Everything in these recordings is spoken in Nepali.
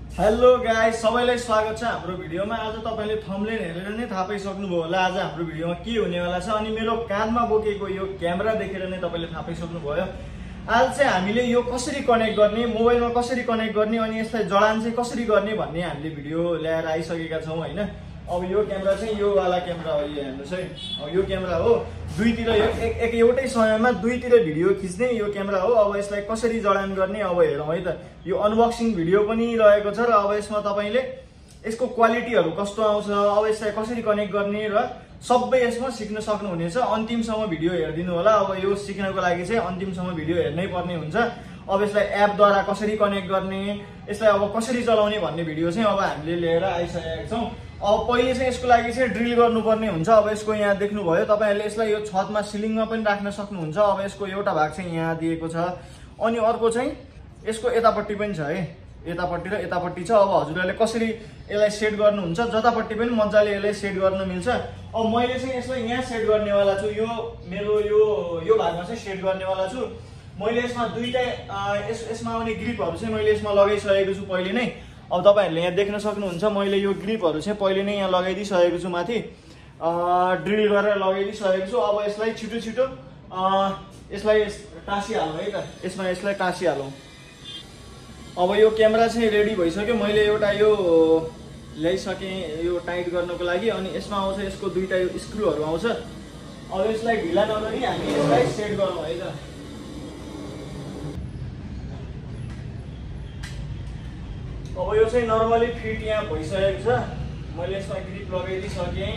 हेलो गाइस, सबैलाई स्वागत छ हाम्रो भिडियोमा। आज तपाईले थम्बनेल हेरेर नै थाहा पाइसक्नुभयो होला आज हाम्रो भिडियोमा के हुनेवाला छ। अनि मेरो कानमा बोकेको यो क्यामेरा देखेर नै तपाईले थाहा पाइसक्नुभयो। आज चाहिँ हामीले यो कसरी कनेक्ट गर्ने, मोबाइलमा कसरी कनेक्ट गर्ने अनि यसलाई जडान चाहिँ कसरी गर्ने भन्ने हामीले भिडियो ल्याएर आइसकेका छौं हैन। अब यो क्यामेरा चाहिँ यो वाला क्यामेरा हो, यो हेर्नुस् है। अब यो क्यामेरा हो, दुईतिर एउटै समयमा दुईतिर भिडियो खिच्ने यो क्यामेरा हो। अब यसलाई कसरी जडान गर्ने अब हेरौँ है त। यो अनबक्सिङ भिडियो पनि रहेको छ र अब यसमा तपाईले यसको क्वालिटीहरु कस्तो आउँछ, अब यसलाई कसरी कनेक्ट गर्ने र सबै यसमा सिक्न सक्नुहुनेछ। अन्तिमसम्म भिडियो हेर्दिनु होला। अब यो सिक्नको लागि चाहिँ अन्तिमसम्म भिडियो हेर्नै पर्ने हुन्छ। अब यसलाई एपद्वारा कसरी कनेक्ट गर्ने, यसलाई अब कसरी चलाउने भन्ने भिडियो चाहिँ अब हामीले लिएर आइसकेका छौं। अब पहिले चाहिँ यसको लागि चाहिँ ड्रिल गर्नुपर्ने हुन्छ। अब यसको यहाँ देख्नुभयो तपाईहरुले, यसलाई यो छतमा सिलिङमा पनि राख्न सक्नुहुन्छ। अब यसको एउटा भाग चाहिँ यहाँ दिएको छ अनि अर्को चाहिँ यसको यतापट्टि पनि छ है, यतापट्टि र यतापट्टि छ। अब हजुरहरुले कसरी यसलाई सेट गर्नुहुन्छ, जतापट्टि पनि मज्जाले यसलाई सेट गर्न मिल्छ। अब मैले चाहिँ यसलाई यहाँ सेट गर्नेवाला छु, यो मेरो यो भागमा चाहिँ सेट गर्नेवाला छु। मैले यसमा दुईटा यसमा आउने ग्रिपहरु चाहिँ मैले यसमा लगाइसकेको छु पहिले नै। अब तपाईहरुले यहाँ देख्न सक्नुहुन्छ मैले यो ग्रिपहरु चाहिँ पहिले नै यहाँ लगाइदिसकेको छु, माथि ड्रिल गरेर लगाइदिसकेको छु। अब यसलाई छिटो छिटो यसलाई टाँसिहालौँ है त, यसलाई टाँसिहालौँ। अब यो क्यामेरा चाहिँ रेडी भइसक्यो। मैले एउटा यो ल्याइसकेँ यो टाइट गर्नको लागि। अनि यसमा आउँछ यसको दुईटा यो स्क्रूहरु आउँछ। अब यसलाई ढिला नगरी हामी यसलाई सेट गरौँ है त। अब यो चाहिँ नर्मली फिट यहाँ भइसकेको छ। मैले यसमा ग्रिप लगाइदिसकेँ,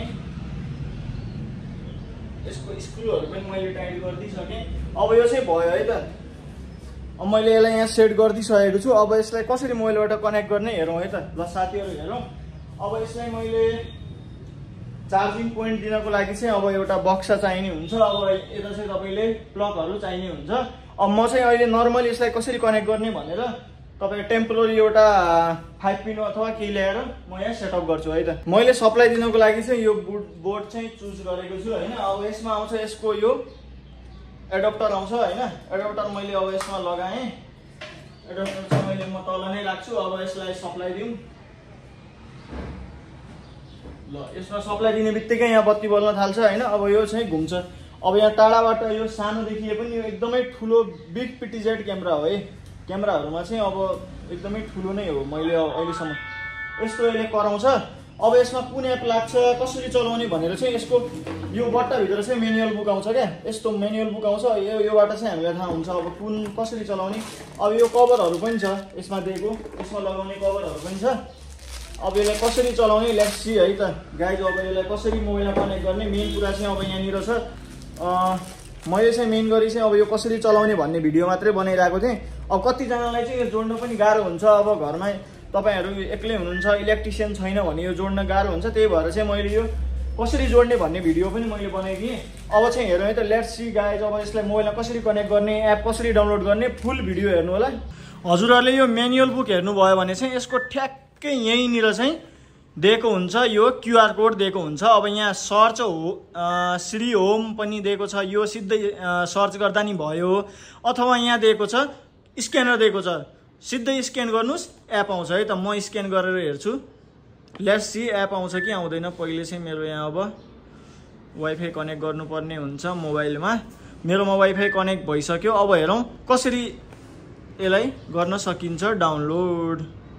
यसको स्क्रूहरु पनि मैले टाइट गरिदिसकेँ। अब यो चाहिँ भयो है त। अब मैले यसलाई यहाँ सेट गरिदिसकेको छु। अब यसलाई कसरी मोबाइलबाट कनेक्ट गर्ने हेरौँ है त। ल साथीहरु हेरौँ। अब यसलाई मैले चार्जिङ पोइन्ट दिनको लागि चाहिँ अब एउटा बक्सा चाहिने हुन्छ। अब यता चाहिँ तपाईले प्लगहरु चाहिने हुन्छ। अब म चाहिँ अहिले नर्मली यसलाई कसरी कनेक्ट गर्ने भनेर तपाईले टेम्पोररी एउटा 5 पिन अथवा के ल्याएर म यहाँ सेटअप गर्छु है त। मैले सप्लाई दिनको लागि चाहिँ यो बोर्ड चाहिँ चुज गरेको छु हैन। अब यसमा आउँछ यसको यो एडाप्टर आउँछ हैन। एडाप्टर मैले अब यसमा लगाएँ। एडाप्टर चाहिँ मैले म तल नै राख्छु। अब यसलाई सप्लाई दिउँ। ल यसमा सप्लाई दिने बित्तिकै यहाँ बत्ती बल्न थाल्छ हैन। अब यो चाहिँ घुम्छ। अब यहाँ टाढाबाट यो सानो देखिए पनि यो एकदमै ठुलो बिग पिटिजेड क्यामेरा हो है। क्यामेराहरुमा चाहिँ अब एकदमै ठुलो नै हो। मैले अहिलेसम्म यस्तो यसले कराउँछ। अब यसमा कुन एप लाग्छ, कसरी चलाउने भनेर चाहिँ यसको यो बट्टा भित्र चाहिँ म्यानुअल बुक आउँछ क्या। यस्तो म्यानुअल बुक आउँछ। योबाट चाहिँ हामीलाई थाहा हुन्छ अब कुन कसरी चलाउने। अब यो कभरहरु पनि छ यसमा दिएको, यसमा लगाउने कभरहरु पनि छ। अब यसलाई कसरी चलाउने लेट्स सी है त गाइज। अब यसलाई कसरी मोबाइलमा कनेक्ट गर्ने मेन कुरा चाहिँ अब यहाँनिर छ। मैले चाहिँ मेन गरी चाहिँ अब यो कसरी चलाउने भन्ने भिडियो मात्रै बनाइरहेको थिएँ। अब कतिजनालाई चाहिँ यो जोड्न पनि गाह्रो हुन्छ। अब घरमा तपाईहरु एक्लै हुनुहुन्छ, इलेक्ट्रिसियन छैन भने यो जोड्न गाह्रो हुन्छ। त्यही भएर चाहिँ मैले यो कसरी जोड्ने भन्ने भिडियो पनि मैले बनाइदिएँ। अब चाहिँ हेरौँ है त लेट्स सी गाइज। अब यसलाई मोबाइलमा कसरी कनेक्ट गर्ने, एप कसरी डाउनलोड गर्ने, फुल भिडियो हेर्नु होला। हजुरहरुले यो म्यानुअल बुक हेर्नुभयो भने चाहिँ यसको ठ्याक्कै यहीँनिर चाहिँ दिएको हुन्छ, यो क्यूआर कोड दिएको हुन्छ। अब यहाँ सर्च हो SriHome पनि दिएको छ, यो सिधै सर्च गर्दा नि भयो। अथवा यहाँ दिएको छ स्क्यानर दिएको छ, सिधै स्क्यान गर्नुस् एप आउँछ है त। म स्क्यान गरेर हेर्छु। लेट्स सी एप आउँछ कि आउँदैन। पहिले चाहिँ मेरो यहाँ अब वाइफाई कनेक्ट गर्नुपर्ने हुन्छ मोबाइलमा। मेरोमा वाइफाई कनेक्ट भइसक्यो। अब हेरौँ कसरी यसलाई गर्न सकिन्छ डाउनलोड।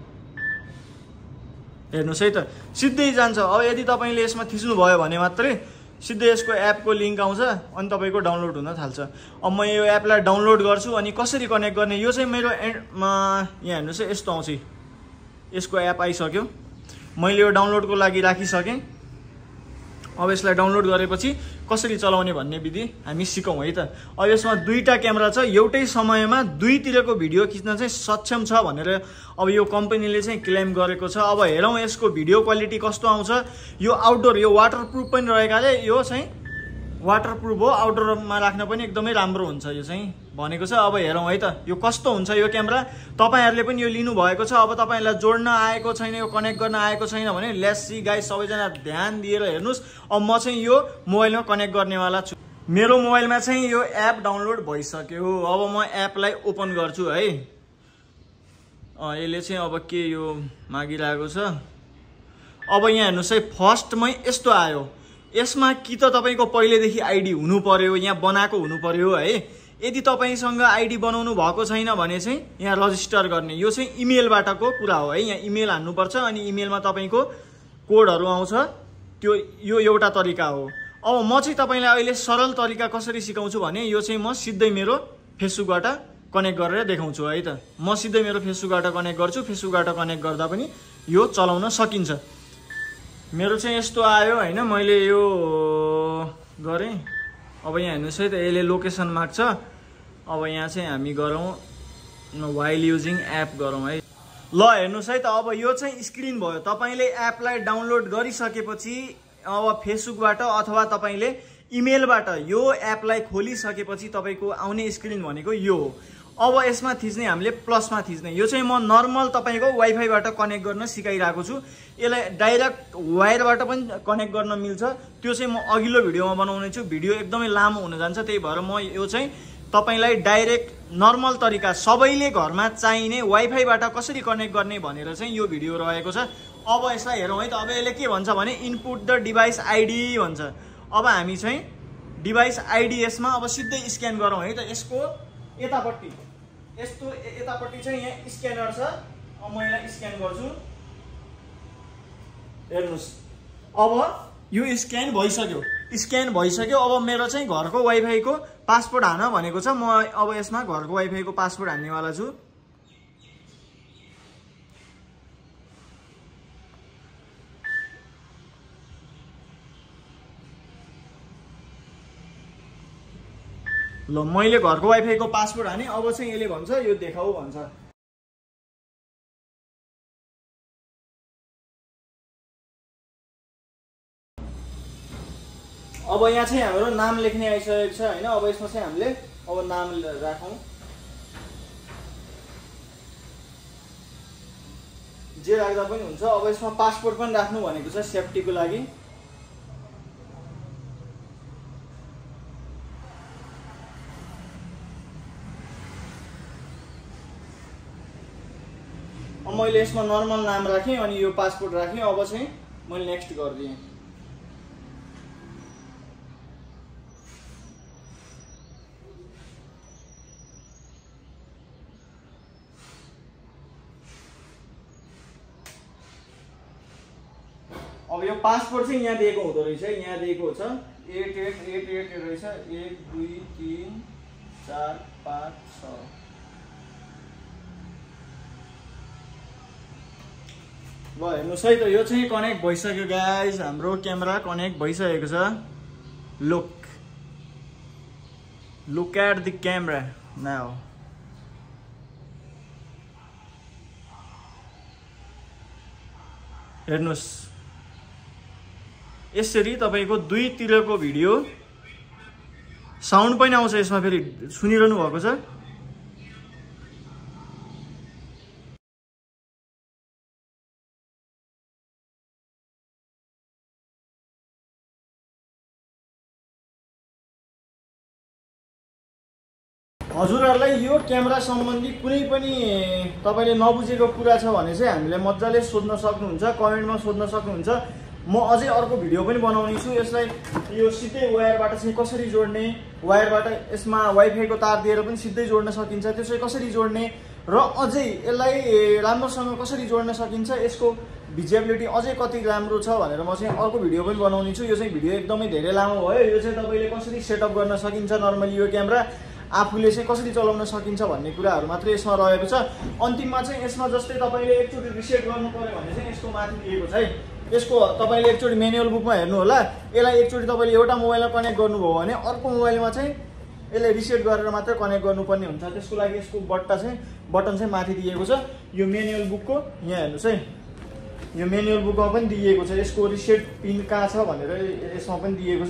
हेर्नुस् है त सिधै जान्छ। अब यदि तपाईले यसमा थिच्नु भयो भने मात्रै सिधै यसको एपको लिंक आउँछ अनि तपाईको डाउनलोड हुन थाल्छ। अब म यो एपलाई डाउनलोड गर्छु अनि कसरी कनेक्ट गर्ने यो चाहिँ मेरो यहाँ हेर्नुस् है यस्तो आउँछ। यसको एप आइसक्यो। मैले यो डाउनलोडको लागि राखिसकेँ। अब यसलाई डाउनलोड गरेपछि कसरी चलाउने भन्ने विधि हामी सिकौँ है त। अब यसमा दुईटा क्यामेरा छ, एउटै समयमा दुईतिरको भिडियो खिच्न चाहिँ सक्षम छ भनेर अब यो कम्पनीले चाहिँ क्लेम गरेको छ। अब हेरौँ यसको भिडियो क्वालिटी कस्तो आउँछ। यो आउटडोर, यो वाटरप्रुफ पनि रहेकाले यो चाहिँ वाटरप्रुफ हो, आउटडोरमा राख्न पनि एकदमै राम्रो हुन्छ यो चाहिँ भनेको छ। अब हेरौँ है त यो कस्तो हुन्छ यो क्यामेरा। तपाईहरुले पनि यो लिनु भएको छ। अब तपाईहरुलाई जोड्न आएको छैन, यो कनेक्ट गर्न आएको छैन भने लेट्स सी गाइस सबैजना ध्यान दिएर हेर्नुस्। अब म चाहिँ यो मोबाइलमा कनेक्ट गर्नेवाला छु। मेरो मोबाइलमा चाहिँ यो एप डाउनलोड भइसक्यो। अब म एपलाई ओपन गर्छु है। यसले चाहिँ अब के यो मागिरहेको छ। अब यहाँ हेर्नुहोस् है, फर्स्टमै यस्तो आयो। यसमा कि त तपाईँको पहिलेदेखि आइडी हुनु पर्यो, यहाँ बनाएको हुनु पर्यो है। यदि तपाईँसँग आइडी बनाउनु भएको छैन भने चाहिँ यहाँ रजिस्टर गर्ने, यो चाहिँ इमेलबाटको कुरा हो है। यहाँ इमेल हान्नुपर्छ अनि इमेलमा तपाईँको कोडहरू आउँछ, त्यो यो एउटा तरिका हो। अब म चाहिँ तपाईँलाई अहिले सरल तरिका कसरी सिकाउँछु भने यो चाहिँ म सिधै मेरो फेसबुकबाट कनेक्ट गरेर देखाउँछु है त। म सिधै मेरो फेसबुकबाट कनेक्ट गर्छु, फेसबुकबाट कनेक्ट गर्दा पनि यो चलाउन सकिन्छ। मेरो चाहिँ यस्तो आयो होइन, मैले यो गरेँ। अब यहाँ हेर्नुहोस् है त, यसले लोकेसन माग्छ। अब यहाँ चाहिँ हामी गरौँ वाइल युजिङ एप गरौँ है। ल हेर्नुहोस् है त, अब यो चाहिँ स्क्रिन भयो। तपाईँले एपलाई डाउनलोड गरिसकेपछि अब फेसबुकबाट अथवा तपाईँले इमेलबाट यो एपलाई खोलिसकेपछि तपाईँको आउने स्क्रिन भनेको यो हो। अब यसमा थिच्ने हामीले प्लसमा थिच्ने। यो चाहिँ म नर्मल तपाईँको वाइफाईबाट कनेक्ट गर्न सिकाइरहेको छु। यसलाई डाइरेक्ट वायरबाट पनि कनेक्ट गर्न मिल्छ, त्यो चाहिँ म अघिल्लो भिडियोमा बनाउने छु। भिडियो एकदमै लामो हुन जान्छ, त्यही भएर म यो चाहिँ तपाईँलाई डाइरेक्ट नर्मल तरिका सबैले घरमा चाहिने वाइफाईबाट कसरी कनेक्ट गर्ने भनेर चाहिँ यो भिडियो रहेको छ। अब यसलाई हेरौँ है त। अब यसले के भन्छ भने इनपुट द डिभाइस आइडी भन्छ। अब हामी चाहिँ डिभाइस आइडी यसमा अब सिधै स्क्यान गरौँ है त। यसको यतापट्टि यस्तो यतापट्टि चाहिँ यहाँ स्क्यानर छ। अब म यसलाई स्क्यान गर्छु, हेर्नुहोस्। अब यो स्क्यान भइसक्यो, स्क्यान भइसक्यो। अब मेरो चाहिँ घरको वाइफाईको पासवर्ड हान भनेको छ। म अब यसमा घरको वाइफाईको पासवर्ड हान्नेवाला छु। ल मैले घरको वाइफाईको पासवर्ड हाने। अब चाहिँ यसले भन्छ यो देखाऊ भन्छ। अब यहाँ चाहिँ हाम्रो नाम लेख्ने आइसकेको छ होइन। अब यसमा चाहिँ हामीले अब नाम राखौँ, जे राख्दा पनि हुन्छ। अब यसमा पासपोर्ट पनि राख्नु भनेको छ सेफ्टीको लागि। अब मैले यसमा नर्मल नाम राखेँ अनि यो पासपोर्ट राखेँ। अब चाहिँ मैले नेक्स्ट गरिदिएँ। अब यो पासपोर्ट चाहिँ यहाँ दिएको हुँदो रहेछ, यहाँ दिएको छ 8888 रहेछ। 1 2 3 4 5 6। ल हेर्नुहोस् है त, यो चाहिँ कनेक्ट भइसक्यो गाइज। हाम्रो क्यामेरा कनेक्ट भइसकेको छ। Look at the camera now. हेर्नुहोस्, यसरी तपाईँको दुईतिरको भिडियो साउन्ड पनि आउँछ यसमा। फेरि सुनिरहनु भएको छ। हजुरहरूलाई यो क्यामेरा सम्बन्धी कुनै पनि तपाईँले नबुझेको कुरा छ भने चाहिँ हामीले मजाले सोध्न सक्नुहुन्छ, कमेन्टमा सोध्न सक्नुहुन्छ। म अझै अर्को भिडियो पनि बनाउने छु। यसलाई यो सिधै वायरबाट चाहिँ कसरी जोड्ने, वायरबाट यसमा वाइफाईको तार दिएर पनि सिधै जोड्न सकिन्छ, त्यो चाहिँ कसरी जोड्ने र अझै यसलाई राम्रोसँग कसरी जोड्न सकिन्छ, यसको भिजिबिलिटी अझै कति राम्रो छ भनेर म चाहिँ अर्को भिडियो पनि बनाउने छु। यो चाहिँ भिडियो एकदमै धेरै लामो भयो। यो चाहिँ तपाईँले कसरी सेटअप गर्न सकिन्छ नर्मली यो क्यामेरा, आफूले चाहिँ कसरी चलाउन सकिन्छ भन्ने कुराहरू मात्रै यसमा रहेको छ। अन्तिममा चाहिँ यसमा जस्तै तपाईँले एकचोटि रिसेट गर्नु पर्यो भने चाहिँ यसको माथि दिएको छ है। यसको तपाईँले एकचोटि म्यानुअल बुकमा हेर्नु होला। यसलाई एकचोटि तपाईँले एउटा मोबाइलमा कनेक्ट गर्नुभयो भने अर्को मोबाइलमा चाहिँ यसलाई रिसेट गरेर मात्रै कनेक्ट गर्नुपर्ने हुन्छ। त्यसको लागि यसको बटन चाहिँ माथि दिएको छ। यो म्यानुअल बुकको यहाँ हेर्नुहोस् है, यो म्यानुअल बुकमा पनि दिएको छ। यसको रिसेट पिन कहाँ छ भनेर यसमा पनि दिएको छ,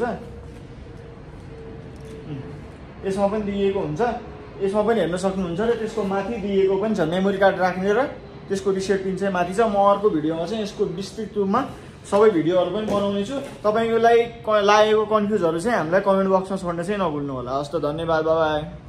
यसमा पनि दिएको हुन्छ। यसमा पनि हेर्न सक्नुहुन्छ र त्यसको माथि दिएको पनि छ मेमोरी कार्ड राख्ने र त्यसको रिसेट पिन चाहिँ माथि छ। म अर्को भिडियोमा चाहिँ यसको विस्तृत रूपमा सबै भिडियोहरू पनि बनाउने छु। तपाईँलाई लागेको कन्फ्युजहरू चाहिँ हामीलाई कमेन्ट बक्समा छोड्न चाहिँ नभुल्नु होला। हस् त, धन्यवाद, बाइ बाइ।